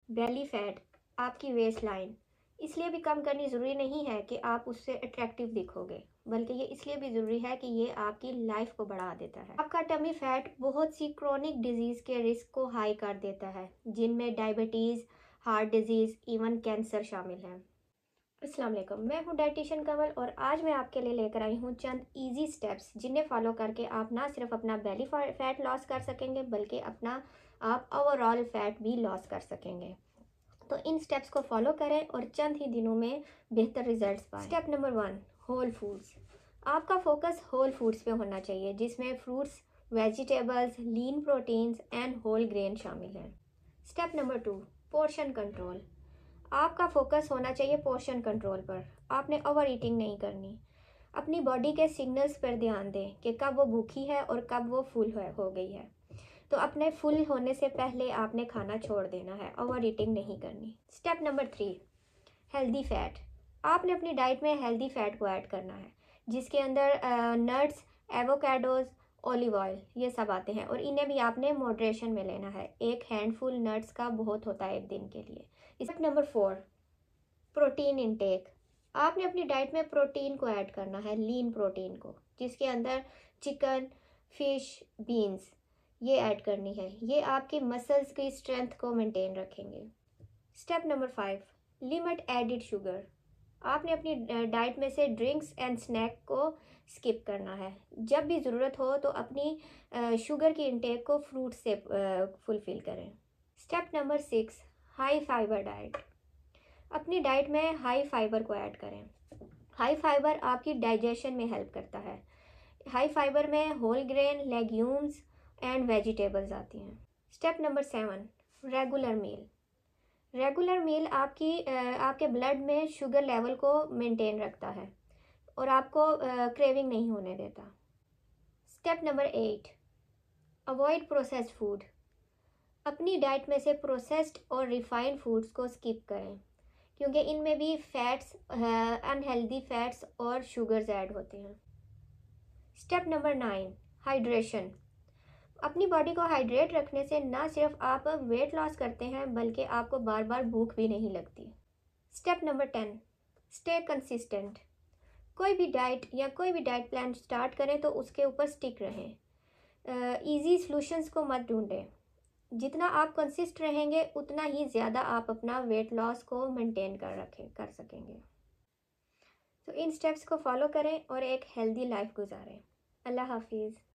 बेली fat, आपकी waist line इसलिए भी कम करनी ज़रूरी नहीं है कि आप उससे अट्रैक्टिव दिखोगे, बल्कि ये इसलिए भी ज़रूरी है कि ये आपकी लाइफ को बढ़ा देता है। आपका टमी फैट बहुत सी क्रोनिक डिजीज़ के रिस्क को हाई कर देता है, जिनमें diabetes, heart disease, even cancer शामिल है। अस्सलाम वालेकुम, मैं हूँ डाइटिशियन कमल और आज मैं आपके लिए लेकर आई हूँ चंद इजी स्टेप्स जिन्हें फॉलो करके आप ना सिर्फ अपना बेली फैट लॉस कर सकेंगे, बल्कि अपना आप ओवरऑल फैट भी लॉस कर सकेंगे। तो इन स्टेप्स को फॉलो करें और चंद ही दिनों में बेहतर रिजल्ट्स पाएं। Step number 1, whole foods. आपका फोकस होल फूड्स पे होना चाहिए, जिसमें fruits, vegetables, lean proteins and whole grain शामिल हैं। Step number 2, portion control. आपका फोकस होना चाहिए पोर्शन कंट्रोल पर। आपने ओवर ईटिंग नहीं करनी। अपनी बॉडी के सिग्नल्स पर ध्यान दें कि कब वो भूखी है और कब वो फुल हो गई है। तो अपने फुल होने से पहले आपने खाना छोड़ देना है, ओवर ईटिंग नहीं करनी। Step number 3, healthy fat. आपने अपनी डाइट में हेल्दी फैट को ऐड करना है, जिसके अंदर नट्स, एवोकाडोज, ऑलिव ऑयल ये सब आते हैं, और इन्हें भी आपने मॉडरेशन में लेना है। एक हैंडफुल नट्स का बहुत होता है एक दिन के लिए। Step number 4, protein intake. आपने अपनी डाइट में प्रोटीन को ऐड करना है, लीन प्रोटीन को, जिसके अंदर चिकन, फिश, बीन्स ये ऐड करनी है। ये आपकी मसल्स की स्ट्रेंथ को मेंटेन रखेंगे। Step number 5, limit added sugar. आपने अपनी डाइट में से ड्रिंक्स एंड स्नैक को स्किप करना है। जब भी ज़रूरत हो तो अपनी शुगर की इंटेक को फ्रूट से फुलफ़िल करें। Step number 6, high fibre diet. अपनी डाइट में हाई फाइबर को ऐड करें। हाई फाइबर आपकी डाइजेशन में हेल्प करता है। हाई फाइबर में whole grain, legumes and vegetables आती हैं। Step number 7, regular meal. Regular meal आपके ब्लड में शुगर लेवल को मेंटेन रखता है और आपको क्रेविंग नहीं होने देता। Step number 8, avoid processed food. अपनी डाइट में से प्रोसेस्ड और रिफाइंड फूड्स को स्किप करें, क्योंकि इनमें भी फैट्स, अनहेल्दी फैट्स और शुगर्स ऐड होते हैं। Step number 9, hydration. अपनी बॉडी को हाइड्रेट रखने से ना सिर्फ आप वेट लॉस करते हैं, बल्कि आपको बार बार भूख भी नहीं लगती। Step number 10, stay consistent. कोई भी डाइट या कोई भी डाइट प्लान स्टार्ट करें तो उसके ऊपर स्टिक रहें। इजी सॉल्यूशंस को मत ढूंढें। जितना आप कंसिस्ट रहेंगे उतना ही ज़्यादा आप अपना वेट लॉस को मेंटेन कर सकेंगे। तो इन स्टेप्स को फॉलो करें और एक हेल्दी लाइफ गुजारें। अल्लाह हाफिज़।